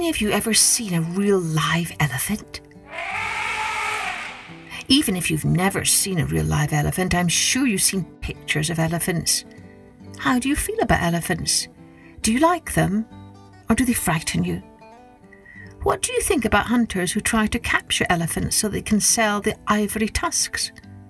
any of you ever seen a real live elephant? Even if you've never seen a real live elephant, I'm sure you've seen pictures of elephants. How do you feel about elephants? Do you like them, or do they frighten you? What do you think about hunters who try to capture elephants so they can sell the ivory tusks?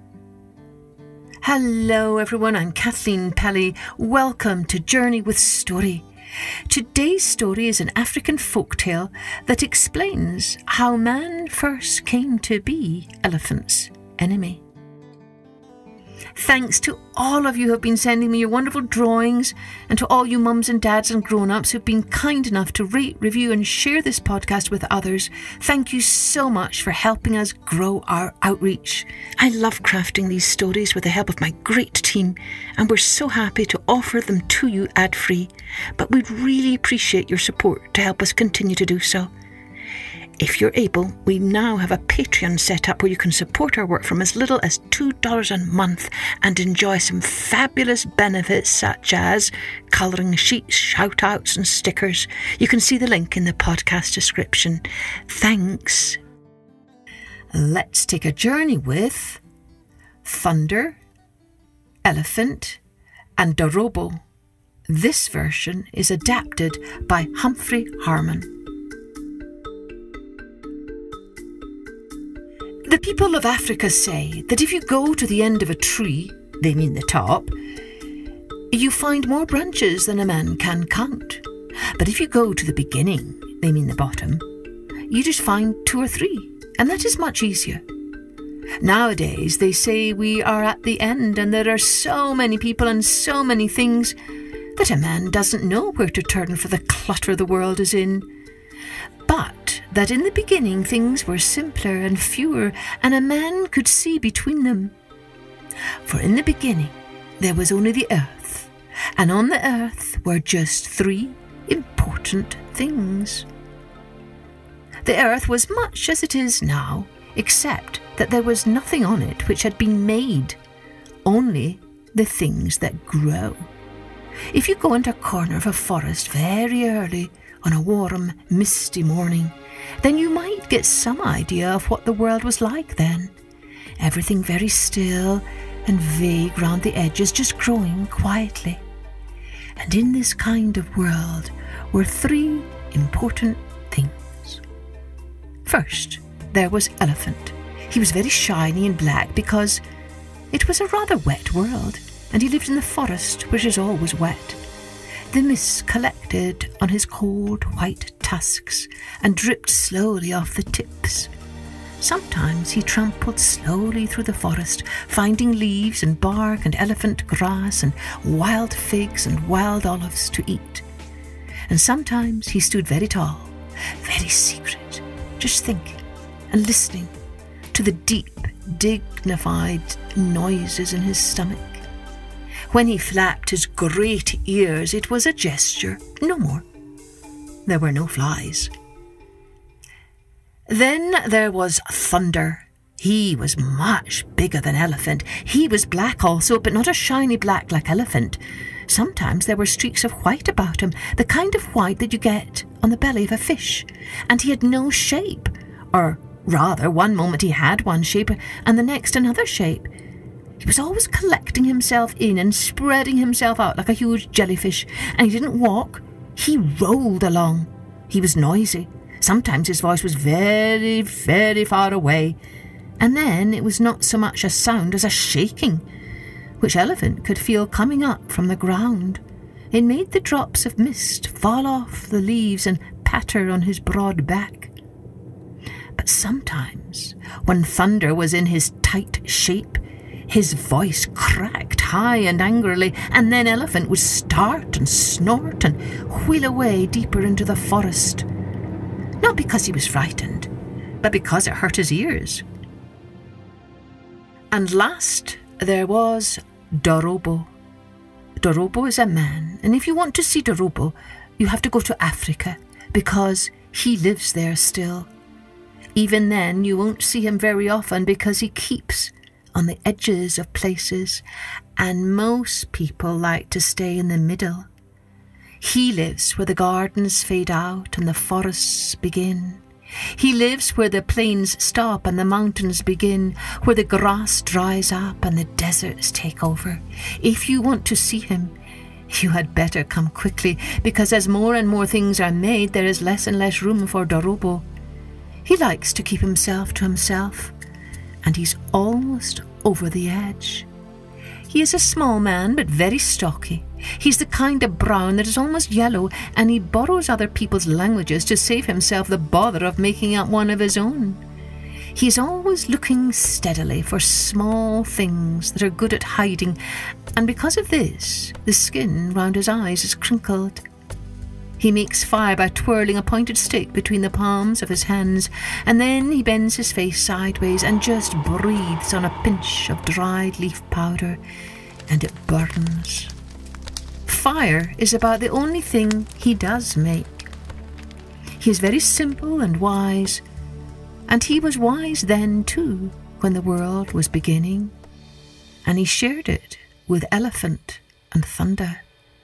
Hello everyone, I'm Kathleen Pelly. Welcome to Journey with Story. Today's story is an African folktale that explains how man first came to be elephant's enemy. Thanks to all of you who have been sending me your wonderful drawings, and to all you mums and dads and grown-ups who've been kind enough to rate, review and share this podcast with others. Thank you so much for helping us grow our outreach. I love crafting these stories with the help of my great team, and we're so happy to offer them to you ad-free. But we'd really appreciate your support to help us continue to do so. If you're able, we now have a Patreon set up where you can support our work from as little as $2 a month and enjoy some fabulous benefits such as colouring sheets, shout-outs and stickers. You can see the link in the podcast description. Thanks. Let's take a journey with Thunder, Elephant and Dorobo. This version is adapted by Humphrey Harman. The people of Africa say that if you go to the end of a tree, they mean the top, you find more branches than a man can count. But if you go to the beginning, they mean the bottom, you just find 2 or 3, and that is much easier. Nowadays, they say we are at the end and there are so many people and so many things that a man doesn't know where to turn for the clutter the world is in. But that in the beginning things were simpler and fewer, and a man could see between them. For in the beginning there was only the earth, and on the earth were just 3 important things. The earth was much as it is now, except that there was nothing on it which had been made, only the things that grow. If you go into a corner of a forest very early on a warm, misty morning, then you might get some idea of what the world was like then. Everything very still and vague round the edges, just growing quietly. And in this kind of world were 3 important things. First, there was Elephant. He was very shiny and black because it was a rather wet world, and he lived in the forest, which is always wet. The mist collected on his cold white tusks and dripped slowly off the tips. Sometimes he trampled slowly through the forest, finding leaves and bark and elephant grass and wild figs and wild olives to eat. And sometimes he stood very tall, very secret, just thinking and listening to the deep, dignified noises in his stomach. When he flapped his great ears, it was a gesture, no more. There were no flies. Then there was Thunder. He was much bigger than Elephant. He was black also, but not a shiny black like Elephant. Sometimes there were streaks of white about him, the kind of white that you get on the belly of a fish. And he had no shape, or rather, one moment he had one shape, and the next another shape. He was always collecting himself in and spreading himself out like a huge jellyfish, and he didn't walk, he rolled along. He was noisy. Sometimes his voice was very, very far away, and then it was not so much a sound as a shaking, which Elephant could feel coming up from the ground. It made the drops of mist fall off the leaves and patter on his broad back. But sometimes, when Thunder was in his tight shape, his voice cracked high and angrily, and then Elephant would start and snort and wheel away deeper into the forest. Not because he was frightened, but because it hurt his ears. And last, there was Dorobo. Dorobo is a man, and if you want to see Dorobo, you have to go to Africa, because he lives there still. Even then, you won't see him very often because he keeps on the edges of places, and most people like to stay in the middle. He lives where the gardens fade out and the forests begin. He lives where the plains stop and the mountains begin, where the grass dries up and the deserts take over. If you want to see him, you had better come quickly, because as more and more things are made, there is less and less room for Dorobo. He likes to keep himself to himself, and he's almost over the edge. He is a small man, but very stocky. He's the kind of brown that is almost yellow, and he borrows other people's languages to save himself the bother of making up one of his own. He is always looking steadily for small things that are good at hiding, and because of this, the skin round his eyes is crinkled. He makes fire by twirling a pointed stick between the palms of his hands, and then he bends his face sideways and just breathes on a pinch of dried leaf powder, and it burns. Fire is about the only thing he does make. He is very simple and wise, and he was wise then too, when the world was beginning, and he shared it with Elephant and Thunder.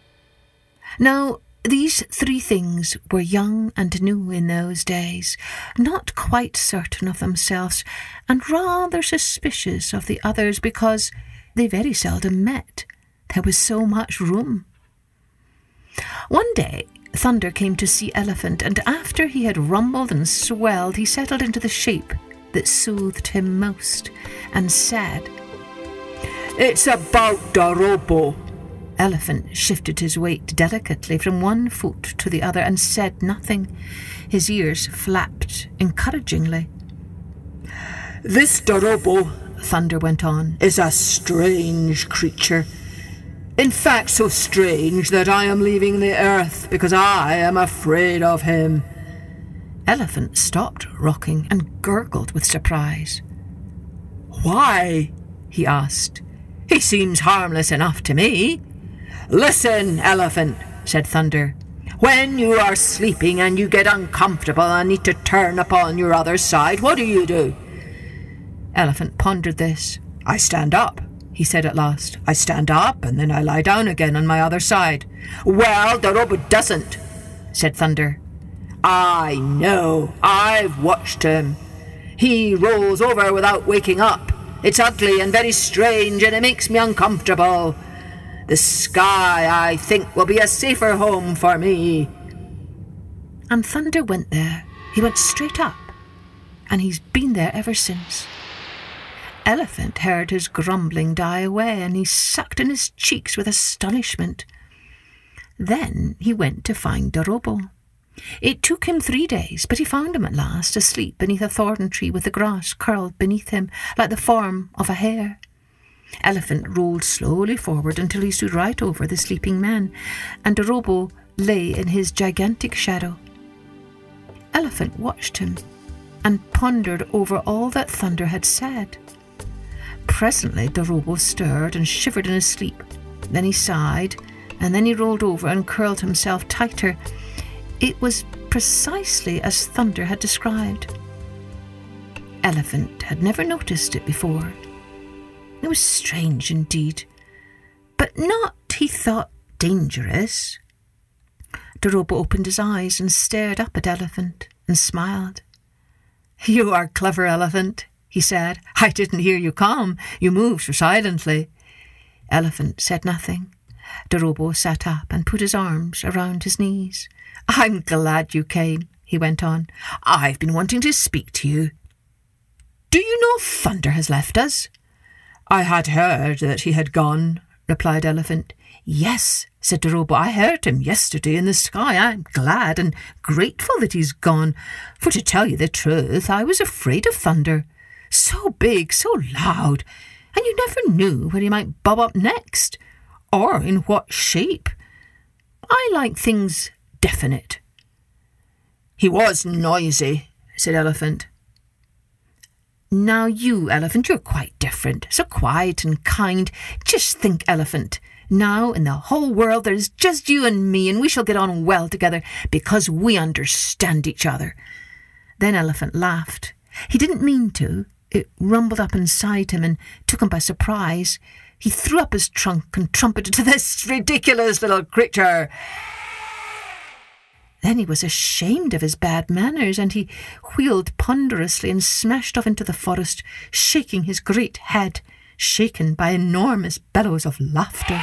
Now, these three things were young and new in those days, not quite certain of themselves, and rather suspicious of the others because they very seldom met. There was so much room. One day, Thunder came to see Elephant, and after he had rumbled and swelled, he settled into the shape that soothed him most, and said, "It's about Dorobo." Elephant shifted his weight delicately from one foot to the other and said nothing. His ears flapped encouragingly. "This Dorobo," Thunder went on, "is a strange creature. In fact, so strange that I am leaving the earth because I am afraid of him." Elephant stopped rocking and gurgled with surprise. "Why?" he asked. "He seems harmless enough to me." "Listen, Elephant," said Thunder. "When you are sleeping and you get uncomfortable and need to turn upon your other side, what do? Elephant pondered this. "I stand up," he said at last. "I stand up and then I lie down again on my other side." "Well, Dorobo doesn't," said Thunder. "I know. I've watched him. He rolls over without waking up. It's ugly and very strange, and it makes me uncomfortable. The sky, I think, will be a safer home for me." And Thunder went there. He went straight up, and he's been there ever since. Elephant heard his grumbling die away, and he sucked in his cheeks with astonishment. Then he went to find Dorobo. It took him 3 days, but he found him at last, asleep beneath a thorn tree with the grass curled beneath him like the form of a hare. Elephant rolled slowly forward until he stood right over the sleeping man, and Dorobo lay in his gigantic shadow. Elephant watched him and pondered over all that Thunder had said. Presently Dorobo stirred and shivered in his sleep. Then he sighed, and then he rolled over and curled himself tighter. It was precisely as Thunder had described. Elephant had never noticed it before. It was strange indeed, but not, he thought, dangerous. Dorobo opened his eyes and stared up at Elephant and smiled. "You are clever, Elephant," he said. "I didn't hear you come. You moved so silently." Elephant said nothing. Dorobo sat up and put his arms around his knees. "I'm glad you came," he went on. "I've been wanting to speak to you. Do you know Thunder has left us?" "I had heard that he had gone," replied Elephant. "Yes," said Dorobo, "I heard him yesterday in the sky. I'm glad and grateful that he's gone, for to tell you the truth, I was afraid of Thunder. So big, so loud, and you never knew where he might bob up next, or in what shape. I like things definite." "He was noisy," said Elephant. "Now you, Elephant, you're quite different, so quiet and kind. Just think, Elephant, now in the whole world there's just you and me, and we shall get on well together because we understand each other." Then Elephant laughed. He didn't mean to. It rumbled up inside him and took him by surprise. He threw up his trunk and trumpeted to this ridiculous little creature. Then he was ashamed of his bad manners, and he wheeled ponderously and smashed off into the forest, shaking his great head, shaken by enormous bellows of laughter.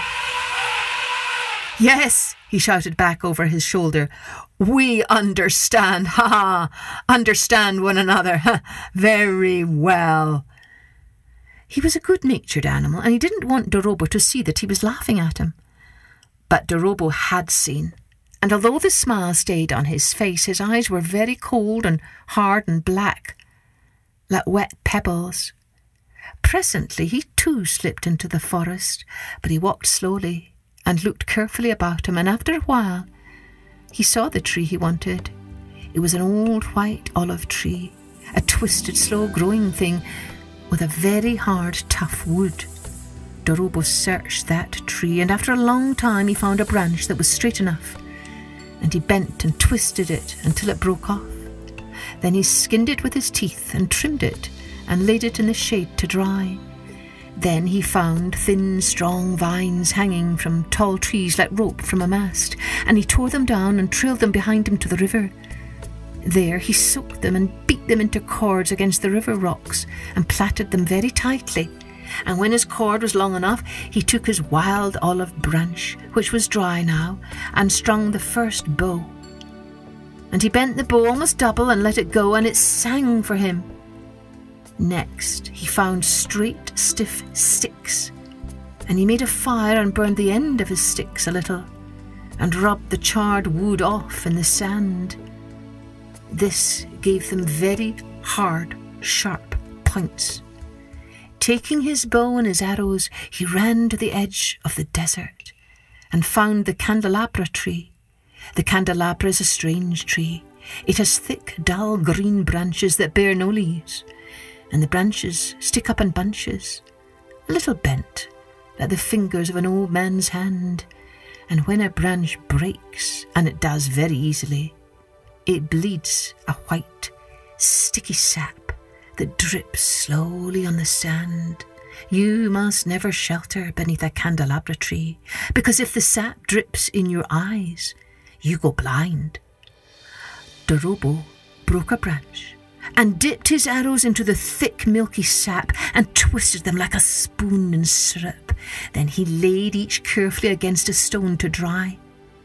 "Yes," he shouted back over his shoulder, "we understand, understand one another, very well." He was a good-natured animal, and he didn't want Dorobo to see that he was laughing at him. But Dorobo had seen, and although the smile stayed on his face, his eyes were very cold and hard and black, like wet pebbles. Presently he too slipped into the forest, but he walked slowly and looked carefully about him, and after a while he saw the tree he wanted. It was an old white olive tree, a twisted, slow-growing thing with a very hard, tough wood. Dorobo searched that tree, and after a long time he found a branch that was straight enough, and he bent and twisted it until it broke off. Then he skinned it with his teeth and trimmed it and laid it in the shade to dry. Then he found thin, strong vines hanging from tall trees like rope from a mast, and he tore them down and trailed them behind him to the river. There he soaked them and beat them into cords against the river rocks and plaited them very tightly. And when his cord was long enough, he took his wild olive branch, which was dry now, and strung the first bow. And he bent the bow almost double and let it go, and it sang for him. Next, he found straight, stiff sticks, and he made a fire and burned the end of his sticks a little, and rubbed the charred wood off in the sand. This gave them very hard, sharp points. Taking his bow and his arrows, he ran to the edge of the desert and found the candelabra tree. The candelabra is a strange tree. It has thick, dull green branches that bear no leaves, and the branches stick up in bunches, a little bent, like the fingers of an old man's hand. And when a branch breaks, and it does very easily, it bleeds a white, sticky sap that drips slowly on the sand. You must never shelter beneath a candelabra tree, because if the sap drips in your eyes, you go blind. Dorobo broke a branch and dipped his arrows into the thick, milky sap and twisted them like a spoon in syrup. Then he laid each carefully against a stone to dry.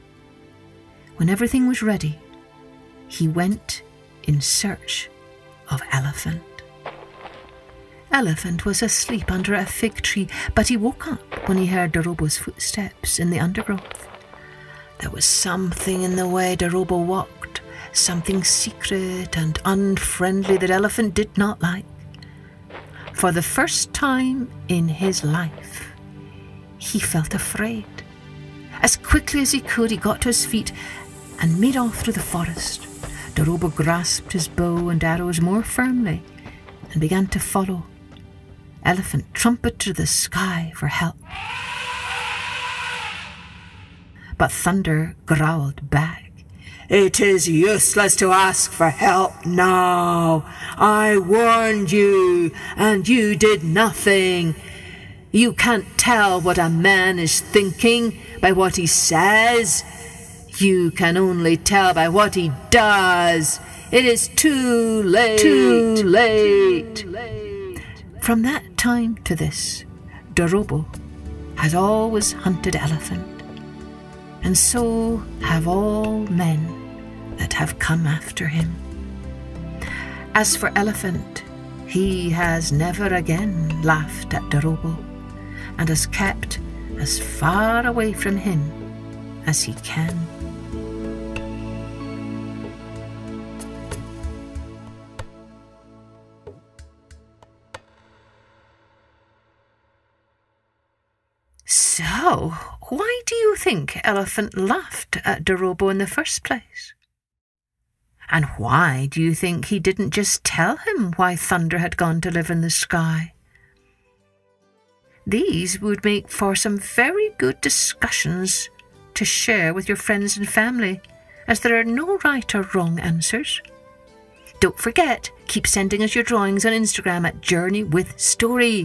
When everything was ready, he went in search of Elephant. Elephant was asleep under a fig tree, but he woke up when he heard Dorobo's footsteps in the undergrowth. There was something in the way Dorobo walked, something secret and unfriendly that Elephant did not like. For the first time in his life, he felt afraid. As quickly as he could, he got to his feet and made off through the forest. Dorobo grasped his bow and arrows more firmly and began to follow. Elephant trumpeted to the sky for help. But Thunder growled back. "It is useless to ask for help now. I warned you, and you did nothing. You can't tell what a man is thinking by what he says. You can only tell by what he does. It is too late. Too late." From that time to this, Dorobo has always hunted Elephant, and so have all men that have come after him. As for Elephant, he has never again laughed at Dorobo, and has kept as far away from him as he can. So, why do you think Elephant laughed at Dorobo in the first place? And why do you think he didn't just tell him why Thunder had gone to live in the sky? These would make for some very good discussions to share with your friends and family, as there are no right or wrong answers. Don't forget, keep sending us your drawings on Instagram at Journey with Story.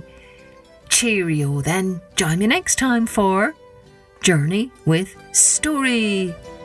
Cheerio then. Join me next time for Journey with Story.